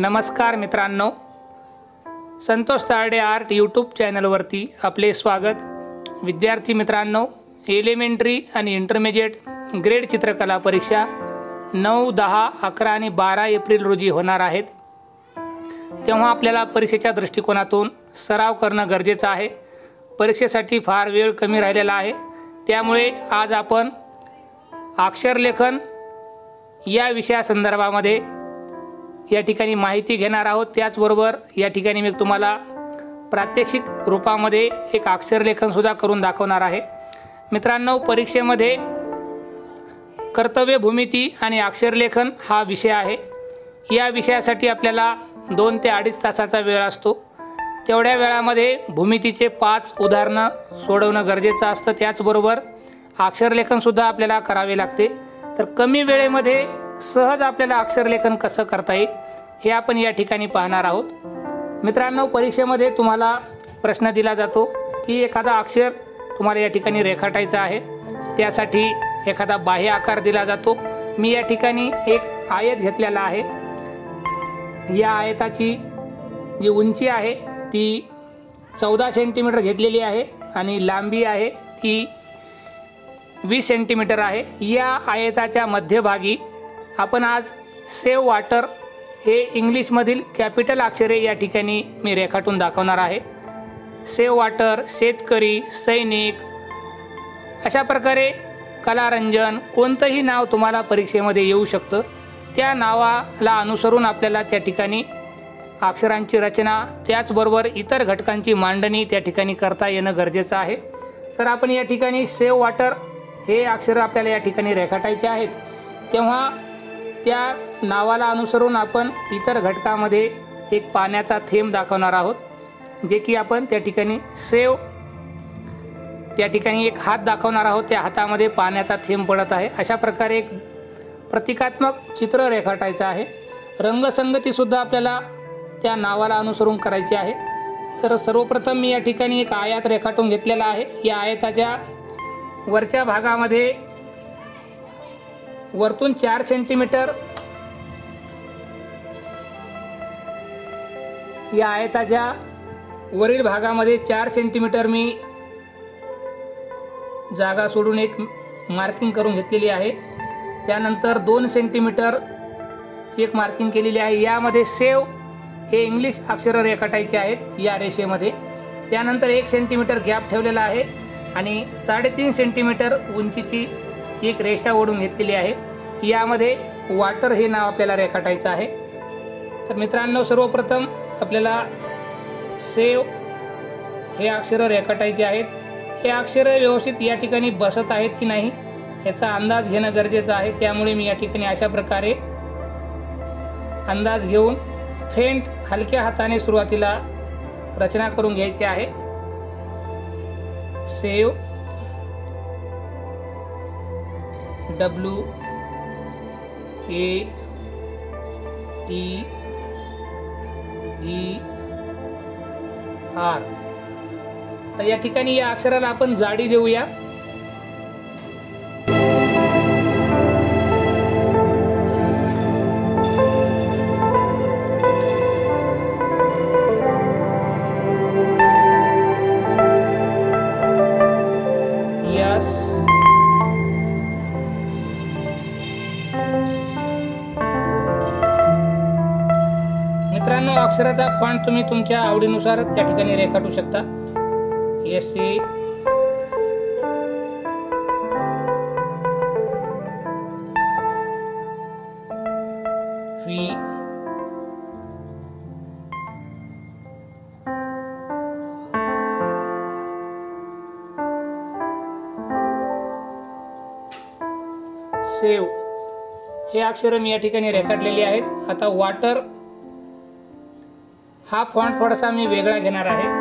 नमस्कार मित्रांनो, Santosh Tarde art YouTube चॅनलवरती आपले स्वागत। विद्यार्थी मित्रांनो, एलिमेंटरी आणि इंटरमिजिएट ग्रेड चित्रकला परीक्षा 9, 10, 11 आणि 12 एप्रिल रोजी होणार आहेत। तेव्हा आपल्याला परीक्षेच्या दृष्टिकोनातून सराव करणं गरजेचं आहे। परीक्षेसाठी फार वेळ कमी राहिलेला आहे, त्यामुळे आज आपण अक्षरलेखन या विषयासंदर्भामध्ये या ठिकाणी माहिती घेणार आहोत। त्याचबरोबर या ठिकाणी मी तुम्हाला प्रात्यक्षिक रूपामध्ये एक अक्षरलेखन सुद्धा करून दाखवणार आहे। मित्रांनो, परीक्षेमध्ये कर्तव्य भूमिती आणि अक्षरलेखन हा विषय आहे। या विषयासाठी आपल्याला 2 ते 2.5 तासाचा वेळ असतो। तेवढ्या वेळामध्ये भूमितीचे 5 उदाहरणं सोडवणं गरजेचं असतं। त्याचबरोबर अक्षरलेखन सुद्धा आपल्याला करावे लागते। तर कमी वेळेमध्ये सहज आपल्याला अक्षरलेखन कसं करता येईल हे आपण या ठिकाणी पाहणार आहोत। मित्रांनो, परीक्षेमध्ये तुम्हाला प्रश्न दिला जातो की एखादा अक्षर तुम्हाला या ठिकाणी रेखाटायचा आहे। त्यासाठी एखादा बाह्य आकार दिला जातो। मी या ठिकाणी एक आयत घेतलेला आहे। या आयताची जी उंची आहे ती 14 सेंटीमीटर घेतलेली आहे आणि लांबी आहे ती 20 सेंटीमीटर आहे। या आयताच्या मध्यभागी आपण आज सेव्ह वॉटर हे इंग्लिशमधील कॅपिटल अक्षरे या ठिकाणी मी रेखाटून दाखवणार आहे। सेव्ह वॉटर, शेतकरी, सैनिक, अशा प्रकारे कलारंजन कोणतंही नाव तुम्हाला परीक्षेमध्ये येऊ शकतं। त्या नावाला अनुसरून आपल्याला त्या ठिकाणी अक्षरांची रचना त्याचबरोबर इतर घटकांची मांडणी त्या ठिकाणी करता येणं गरजेचं आहे। तर आपण या ठिकाणी सेव्ह वॉटर हे अक्षर आपल्याला या ठिकाणी रेखाटायचे आहेत। तेव्हा त्या नावाला अनुसरून आपण इतर घटकामध्ये एक पाण्याचा थेंब दाखवणार आहोत, जे की आपण त्या ठिकाणी त्या ठिकाणी एक हात दाखवणार आहोत। त्या हातामध्ये पाण्याचा थेंब पडत आहे। अशा प्रकारे एक प्रतिकात्मक चित्र रेखाटायचं आहे। रंगसंगती सुद्धा आपल्याला त्या नावाला अनुसरून करायची आहे। तर सर्वप्रथम मी या ठिकाणी एक आयत रेखाटून घेतलेला आहे। या आयताच्या वरच्या भागामध्ये वरतून 4 सेंटीमीटर, या आयताच्या वरील भागामध्ये 4 सेंटीमीटर मी जागा सोडून एक मार्किंग करून घेतलेली आहे। त्यानंतर 2 सेंटीमीटर ची एक मार्किंग केलेली आहे। यामध्ये सेव्ह हे इंग्लिश अक्षर रेखाटायचे आहेत या रेषेमध्ये। त्यानंतर 1 सेंटीमीटर गॅप ठेवलेला आहे आणि 3.5 सेंटीमीटर उंचीची एक रेषा ओढून घेतलेली आहे। यामध्ये वॉटर हे नाव आपल्याला रेखाटायचं आहे। तर मित्रांनो, सर्वप्रथम आपल्याला सेव्ह हे अक्षर रेखाटायचे आहेत। हे अक्षर व्यवस्थित या ठिकाणी बसत आहेत की नाही याचा अंदाज घेणं गरजेचं आहे। त्यामुळे मी या ठिकाणी अशा प्रकारे अंदाज घेऊन फेंट हलक्या हाताने सुरुवातीला रचना करून घ्यायची आहे। Save WATER। तर या ठिकाणी या अक्षराला आपण जाडी देऊया। मित्रांनो, अक्षराचा फॉन्ट तुम्ही तुमच्या आवडीनुसार त्या ठिकाणी रेखाटू शकता। SC, V, सेव्ह हे अक्षर मी या ठिकाणी रेखाटलेली आहेत। आता वॉटर हा फॉन्ट थोडासा मी वेगळा घेणार आहे।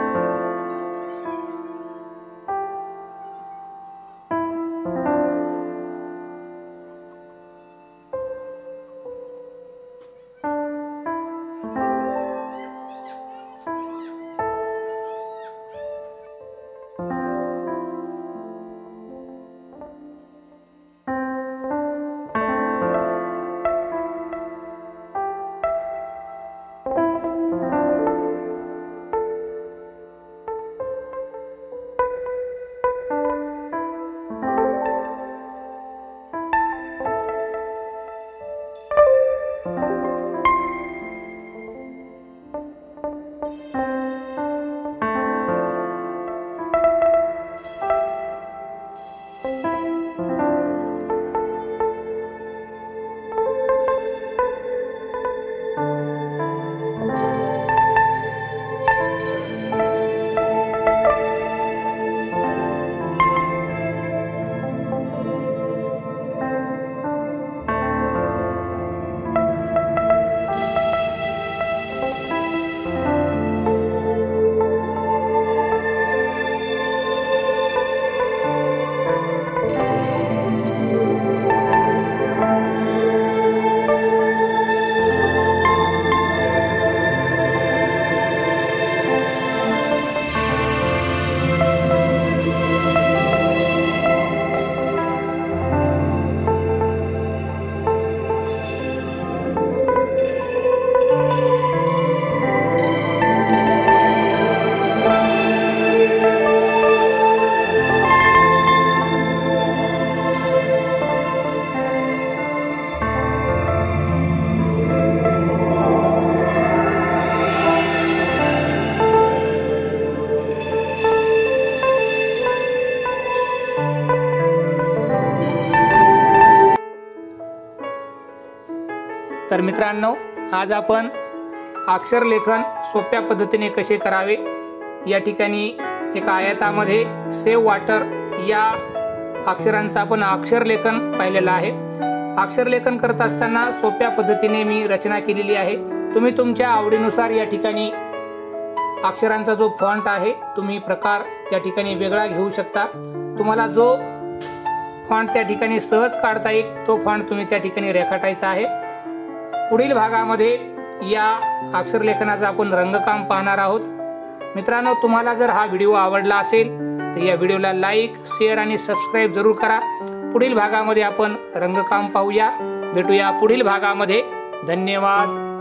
तर मित्रांनो, आज आपण अक्षरलेखन सोप्या पद्धतीने कसे करावे या ठिकाणी एका आयतामध्ये सेव्ह वॉटर या अक्षरांचा आपण अक्षरलेखन पाहिलेलं आहे। अक्षरलेखन करत असताना सोप्या पद्धतीने मी रचना केलेली आहे। तुम्ही तुमच्या आवडीनुसार या ठिकाणी अक्षरांचा जो फॉन्ट आहे तुम्ही प्रकार त्या ठिकाणी वेगळा घेऊ शकता। तुम्हाला जो फॉन्ट त्या ठिकाणी सहज काढता येईल तो फॉन्ट तुम्ही त्या ठिकाणी रेखाटायचा आहे। पुढील भागामध्ये या अक्षरलेखनाचा आपण रंगकाम पाहणार आहोत। मित्रांनो, तुम्हाला जर हा व्हिडिओ आवडला असेल तर या व्हिडिओला लाईक, शेअर आणि सबस्क्राईब जरूर करा। पुढील भागामध्ये आपण रंगकाम पाहूया। भेटूया पुढील भागामध्ये। धन्यवाद।